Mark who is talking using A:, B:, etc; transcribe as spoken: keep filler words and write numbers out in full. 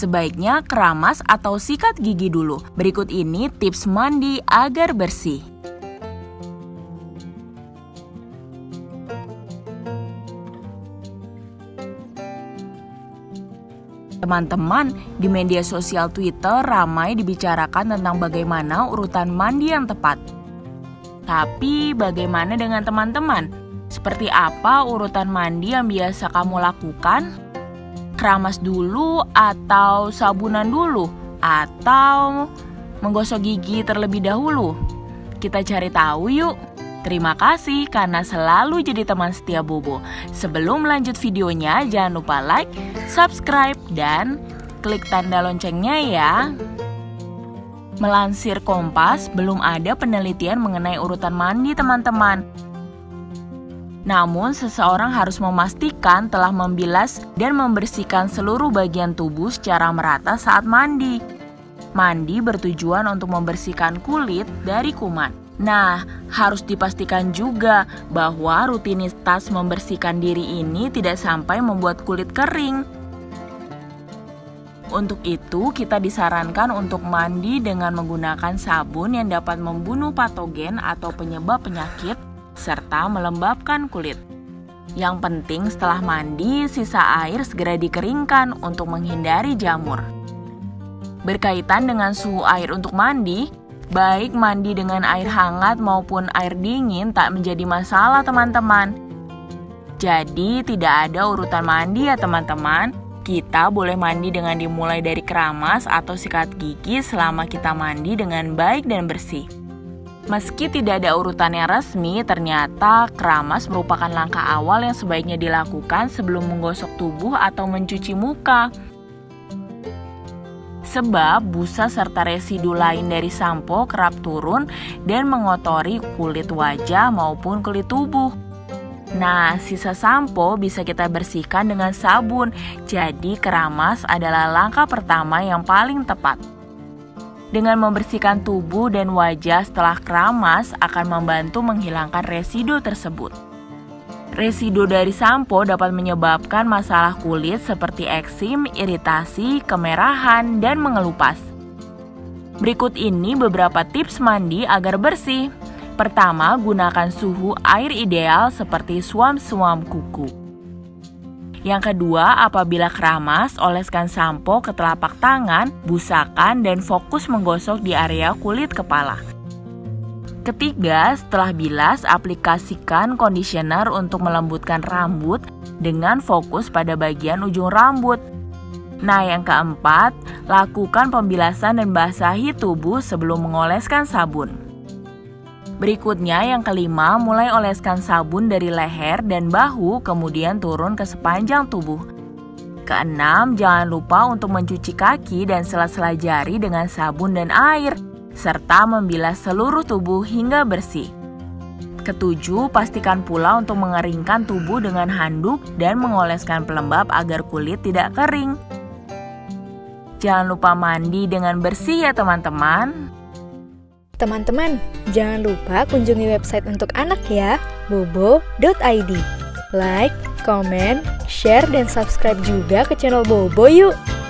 A: Sebaiknya keramas atau sikat gigi dulu. Berikut ini tips mandi agar bersih. Teman-teman, di media sosial Twitter ramai dibicarakan tentang bagaimana urutan mandi yang tepat. Tapi bagaimana dengan teman-teman? Seperti apa urutan mandi yang biasa kamu lakukan? Keramas dulu atau sabunan dulu? Atau menggosok gigi terlebih dahulu? Kita cari tahu yuk. Terima kasih karena selalu jadi teman setia Bobo. Sebelum lanjut videonya, jangan lupa like, subscribe, dan klik tanda loncengnya ya. Melansir Kompas, belum ada penelitian mengenai urutan mandi teman-teman. Namun, seseorang harus memastikan telah membilas dan membersihkan seluruh bagian tubuh secara merata saat mandi. Mandi bertujuan untuk membersihkan kulit dari kuman. Nah, harus dipastikan juga bahwa rutinitas membersihkan diri ini tidak sampai membuat kulit kering. Untuk itu, kita disarankan untuk mandi dengan menggunakan sabun yang dapat membunuh patogen atau penyebab penyakit, serta melembabkan kulit. Yang penting setelah mandi, sisa air segera dikeringkan untuk menghindari jamur. Berkaitan dengan suhu air untuk mandi, baik mandi dengan air hangat maupun air dingin tak menjadi masalah teman-teman. Jadi tidak ada urutan mandi ya teman-teman. Kita boleh mandi dengan dimulai dari keramas atau sikat gigi selama kita mandi dengan baik dan bersih. Meski tidak ada urutan yang resmi, ternyata keramas merupakan langkah awal yang sebaiknya dilakukan sebelum menggosok tubuh atau mencuci muka. Sebab busa serta residu lain dari sampo kerap turun dan mengotori kulit wajah maupun kulit tubuh. Nah, sisa sampo bisa kita bersihkan dengan sabun, jadi keramas adalah langkah pertama yang paling tepat. Dengan membersihkan tubuh dan wajah setelah keramas akan membantu menghilangkan residu tersebut. Residu dari sampo dapat menyebabkan masalah kulit seperti eksim, iritasi, kemerahan, dan mengelupas. Berikut ini beberapa tips mandi agar bersih. Pertama, gunakan suhu air ideal seperti suam-suam kuku. Yang kedua, apabila keramas, oleskan sampo ke telapak tangan, busakan, dan fokus menggosok di area kulit kepala. Ketiga, setelah bilas, aplikasikan conditioner untuk melembutkan rambut dengan fokus pada bagian ujung rambut. Nah, yang keempat, lakukan pembilasan dan basahi tubuh sebelum mengoleskan sabun. Berikutnya, yang kelima, mulai oleskan sabun dari leher dan bahu, kemudian turun ke sepanjang tubuh. Keenam, jangan lupa untuk mencuci kaki dan sela-sela jari dengan sabun dan air, serta membilas seluruh tubuh hingga bersih. Ketujuh, pastikan pula untuk mengeringkan tubuh dengan handuk dan mengoleskan pelembab agar kulit tidak kering. Jangan lupa mandi dengan bersih ya teman-teman.
B: Teman-teman, jangan lupa kunjungi website untuk anak ya, bobo dot i d. Like, comment, share, dan subscribe juga ke channel Bobo yuk!